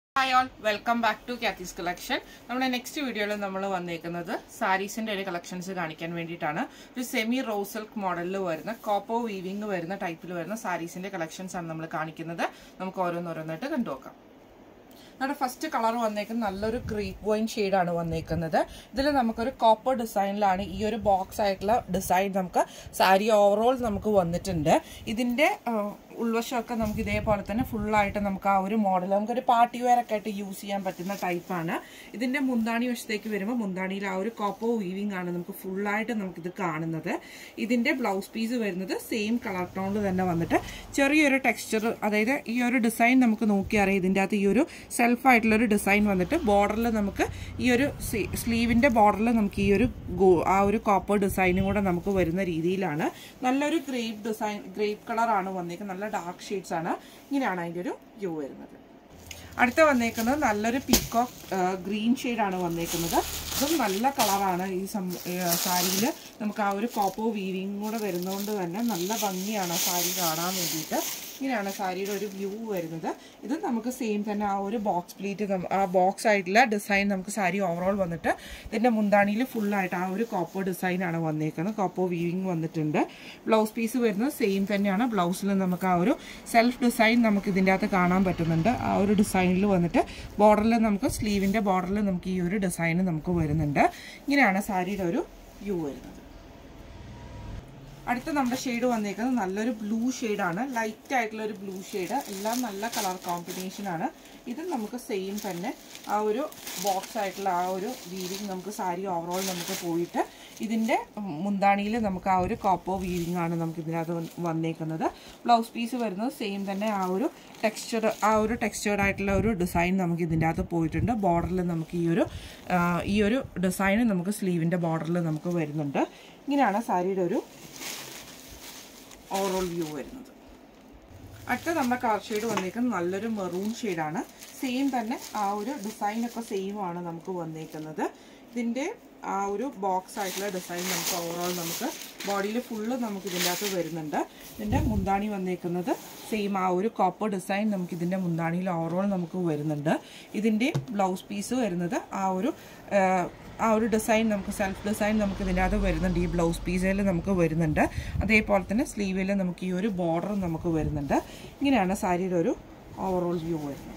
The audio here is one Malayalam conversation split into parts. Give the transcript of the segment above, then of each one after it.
Hi all, welcome back to CATHY'S collection. നമ്മുടെ നെക്സ്റ്റ് വീഡിയോയിൽ നമ്മൾ വന്നേക്കുന്നത് സാരീസിന്റെ ഒരു കളക്ഷൻസ് കാണിക്കാൻ വേണ്ടിയിട്ടാണ്. ഒരു സെമി റോസ് സിൽക്ക് മോഡലിൽ വരുന്ന കോപ്പർ വീവിംഗ് വരുന്ന ടൈപ്പിൽ വരുന്ന സാരീസിന്റെ കളക്ഷൻസ് ആണ് നമ്മൾ കാണിക്കുന്നത്. നമുക്ക് ഓരോന്നോരോന്നായിട്ട് കണ്ടുനോക്കാം. നമ്മുടെ ഫസ്റ്റ് കളർ വന്നേക്കുന്നത് നല്ലൊരു ക്രീപ്പ് വൈൻ ഷെയ്ഡാണ് വന്നേക്കുന്നത്. ഇതിൽ നമുക്കൊരു കോപ്പർ ഡിസൈനിലാണ് ഈ ഒരു ബോക്സ് ആയിട്ടുള്ള ഡിസൈൻ നമുക്ക് സാരി ഓവറോൾ നമുക്ക് വന്നിട്ടുണ്ട്. ഇതിന്റെ ഉൾവശമൊക്കെ നമുക്ക് ഇതേപോലെ തന്നെ ഫുള്ളായിട്ട് നമുക്ക് ആ ഒരു മോഡൽ നമുക്കൊരു പാർട്ടി വെയർ ഒക്കെ ആയിട്ട് യൂസ് ചെയ്യാൻ പറ്റുന്ന ടൈപ്പാണ്. ഇതിന്റെ മുന്താണി വശത്തേക്ക് വരുമ്പോൾ മുന്താണിയിൽ ആ ഒരു കോപ്പർ വീവിംഗ് ആണ് നമുക്ക് ഫുള്ളായിട്ട് നമുക്കിത് കാണുന്നത്. ഇതിന്റെ ബ്ലൗസ് പീസ് വരുന്നത് സെയിം കളർ ടോണിൽ തന്നെ വന്നിട്ട് ചെറിയൊരു ടെക്സ്ചർ, അതായത് ഈ ഒരു ഡിസൈൻ നമുക്ക് നോക്കിയറിയാം. ഇതിൻ്റെ അകത്ത് ഈ ഒരു സെൽഫ് ആയിട്ടുള്ളൊരു ഡിസൈൻ വന്നിട്ട് ബോർഡറിൽ നമുക്ക് ഈ ഒരു സ്ലീവിന്റെ ബോർഡറിൽ നമുക്ക് ഈ ഒരു ആ ഒരു കോപ്പർ ഡിസൈനും കൂടെ നമുക്ക് വരുന്ന രീതിയിലാണ്. നല്ലൊരു ഗ്രേപ്പ് കളറാണ് വന്നേക്കുന്നത്. നല്ല ഡാർക്ക് ഷെയ്ഡ്സ് ആണ്. ഇങ്ങനെയാണ് അതിൻ്റെ ഒരു വ്യൂ വരുന്നത്. അടുത്ത വന്നേക്കുന്നത് നല്ലൊരു പീക്കോക്ക് ഗ്രീൻ ഷെയ്ഡാണ് വന്നേക്കുന്നത്. ഇതും നല്ല കളറാണ്. ഈ സാരിയിൽ നമുക്ക് ആ ഒരു കോപ്പർ വീവിങ് കൂടെ വരുന്നതുകൊണ്ട് തന്നെ നല്ല ഭംഗിയാണ് സാരി കാണാൻ വേണ്ടിയിട്ട്. ഇങ്ങനെയാണ് സാരിയുടെ ഒരു വ്യൂ വരുന്നത്. ഇത് നമുക്ക് സെയിം തന്നെ ആ ഒരു ബോക്സ് പ്ലീറ്റ്, ആ ബോക്സ് ആയിട്ടുള്ള ഡിസൈൻ നമുക്ക് സാരി ഓവറോൾ വന്നിട്ട് ഇതിൻ്റെ മുന്താണിയിൽ ഫുള്ളായിട്ട് ആ ഒരു കോപ്പർ ഡിസൈനാണ് വന്നേക്കുന്നത്. കോപ്പർ വീവിങ് വന്നിട്ടുണ്ട്. ബ്ലൗസ് പീസ് വരുന്നത് സെയിം തന്നെയാണ്. ബ്ലൗസിൽ നമുക്ക് ആ ഒരു സെൽഫ് ഡിസൈൻ നമുക്ക് ഇതിൻ്റെ അകത്ത് കാണാൻ പറ്റുന്നുണ്ട്. ആ ഒരു ഡിസൈനിൽ വന്നിട്ട് ബോർഡറിൽ നമുക്ക് സ്ലീവിൻ്റെ ബോർഡറിൽ നമുക്ക് ഈ ഒരു ഡിസൈൻ നമുക്ക് വരുന്നുണ്ട്. ഇങ്ങനെയാണ് സാരിയുടെ ഒരു വ്യൂ വരുന്നത്. അടുത്ത നമ്മുടെ ഷെയ്ഡ് വന്നേക്കുന്നത് നല്ലൊരു ബ്ലൂ ഷെയ്ഡാണ്. ലൈറ്റ് ആയിട്ടുള്ള ഒരു ബ്ലൂ ഷെയ്ഡ്. എല്ലാം നല്ല കളർ കോമ്പിനേഷനാണ്. ഇത് നമുക്ക് സെയിം തന്നെ ആ ഒരു ബോക്സ് ആയിട്ടുള്ള ആ ഒരു വീവിങ് നമുക്ക് സാരി ഓവറോൾ നമുക്ക് പോയിട്ട് ഇതിൻ്റെ മുന്താണിയിൽ നമുക്ക് ആ ഒരു കോപ്പർ വീവിങ് ആണ് നമുക്ക് ഇതിനകത്ത് വന്നേക്കുന്നത്. ബ്ലൗസ് പീസ് വരുന്നത് സെയിം തന്നെ ആ ഒരു ടെക്സ്ചേർഡ് ആയിട്ടുള്ള ഒരു ഡിസൈൻ നമുക്ക് ഇതിൻ്റെ അകത്ത് പോയിട്ടുണ്ട്. ബോർഡറിൽ നമുക്ക് ഈ ഒരു ഡിസൈൻ നമുക്ക് സ്ലീവിൻ്റെ ബോർഡറിൽ നമുക്ക് വരുന്നുണ്ട്. ഇങ്ങനെയാണ് സാരിയുടെ ഒരു ഓവറോൾ വ്യൂ വരുന്നത്. അടുത്ത നമ്മുടെ കളർ ഷെയ്ഡ് വന്നേക്കുന്നത് നല്ലൊരു മെറൂൺ ഷെയ്ഡാണ്. സെയിം തന്നെ ആ ഒരു ഡിസൈനൊക്കെ സെയിം ആണ് നമുക്ക് വന്നേക്കുന്നത്. ഇതിൻ്റെ ആ ഒരു ബോക്സ് ആയിട്ടുള്ള ഡിസൈൻ നമുക്ക് ഓവറോൾ നമുക്ക് ബോഡിയിൽ ഫുള്ള് നമുക്ക് ഇതിൻ്റെ അകത്ത് വരുന്നുണ്ട്. ഇതിൻ്റെ മുന്താണി വന്നേക്കുന്നത് സെയിം ആ ഒരു കോപ്പർ ഡിസൈൻ നമുക്ക് ഇതിൻ്റെ മുന്താണിയിൽ ഓവറോൾ നമുക്ക് വരുന്നുണ്ട്. ഇതിൻ്റെ ബ്ലൗസ് പീസ് വരുന്നത് ആ ഒരു ഡിസൈൻ നമുക്ക് സെൽഫ് ഡിസൈൻ നമുക്ക് ഇതിൻ്റെ അകത്ത് വരുന്നുണ്ട്. ഈ ബ്ലൗസ് പീസിൽ നമുക്ക് വരുന്നുണ്ട്. അതേപോലെ തന്നെ സ്ലീവിൽ നമുക്ക് ഈ ഒരു ബോർഡർ നമുക്ക് വരുന്നുണ്ട്. ഇങ്ങനെയാണ് സാരിയുടെ ഒരു ഓവറോൾ വ്യൂ വരുന്നത്.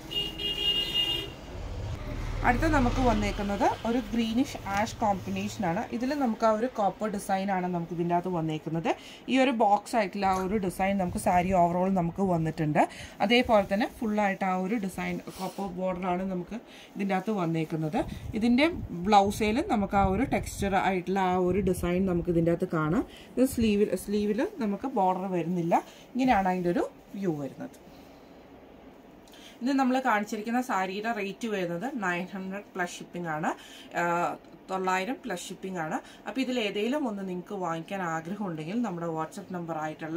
അടുത്ത നമുക്ക് വന്നേക്കുന്നത് ഒരു ഗ്രീനിഷ് ആഷ് കോമ്പിനേഷനാണ്. ഇതിൽ നമുക്ക് ആ ഒരു കോപ്പർ ഡിസൈനാണ് നമുക്ക് ഇതിൻ്റെ അകത്ത് വന്നേക്കുന്നത്. ഈ ഒരു ബോക്സ് ആയിട്ടുള്ള ആ ഒരു ഡിസൈൻ നമുക്ക് സാരി ഓവറോൾ നമുക്ക് വന്നിട്ടുണ്ട്. അതേപോലെ തന്നെ ഫുള്ളായിട്ട് ആ ഒരു ഡിസൈൻ കോപ്പർ ബോർഡറാണ് നമുക്ക് ഇതിൻ്റെ അകത്ത് വന്നേക്കുന്നത്. ഇതിൻ്റെ ബ്ലൗസേൽ നമുക്ക് ആ ഒരു ടെക്സ്ചർ ആയിട്ടുള്ള ആ ഒരു ഡിസൈൻ നമുക്ക് ഇതിൻ്റെ അകത്ത് കാണാം. ഇത് സ്ലീവിൽ നമുക്ക് ബോർഡർ വരുന്നില്ല. ഇങ്ങനെയാണ് അതിൻ്റെ ഒരു വ്യൂ വരുന്നത്. ഇത് നമ്മൾ കാണിച്ചിരിക്കുന്ന സാരിയുടെ റേറ്റ് വരുന്നത് 900 പ്ലസ് ഷിപ്പിംഗ് ആണ്. 900 പ്ലസ് ഷിപ്പിംഗ് ആണ്. അപ്പോൾ ഇതിൽ ഏതെങ്കിലും ഒന്ന് നിങ്ങൾക്ക് വാങ്ങിക്കാൻ ആഗ്രഹമുണ്ടെങ്കിൽ നമ്മുടെ വാട്സപ്പ് നമ്പർ ആയിട്ടുള്ള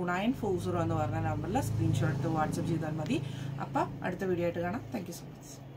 9497352940 എന്ന് പറഞ്ഞ നമ്പറിൽ സ്ക്രീൻഷോട്ട് എടുത്ത് വാട്സപ്പ് ചെയ്താൽ മതി. അപ്പോൾ അടുത്ത വീഡിയോ ആയിട്ട് കാണാം. Thank you so much.